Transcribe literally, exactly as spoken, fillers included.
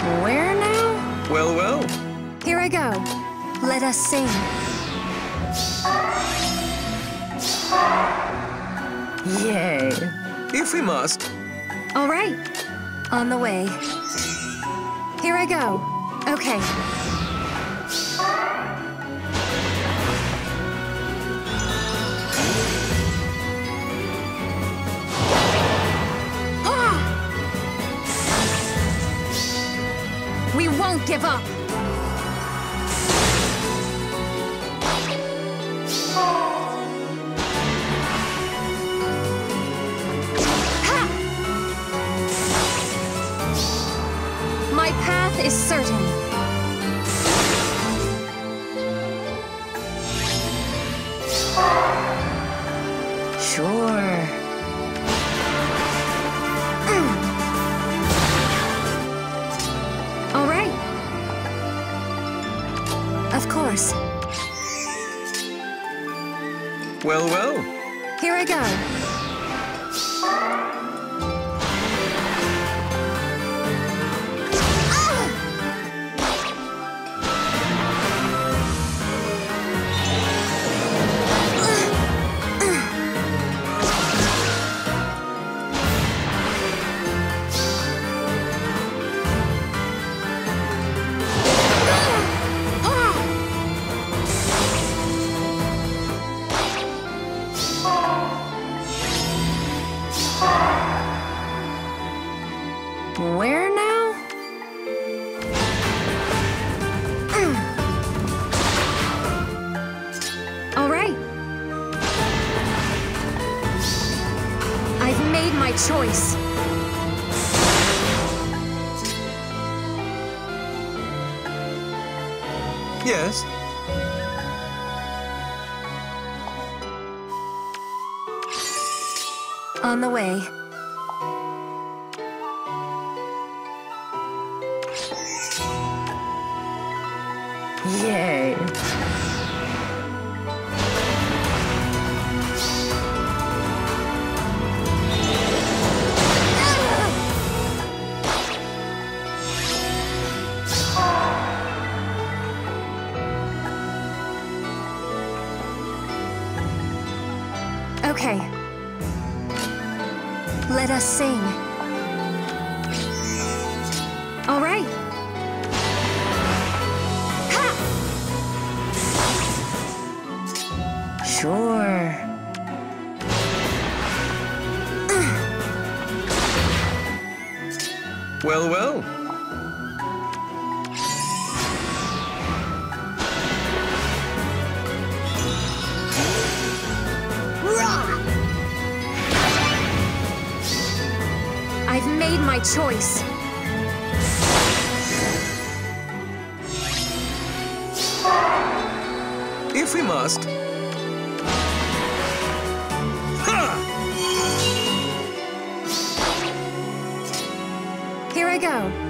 Where now? Well, well. Here I go. Let us sing. Yay. If we must. All right. On the way. Here I go. Okay. We won't give up! Ha! My path is certain. Sure. Of course. Well, well. Here I go. Where now? Mm. All right. I've made my choice. Yes. On the way. Yay. Okay. Let us sing. All right. Sure. Well, well. I've made my choice. If we must. Here I go.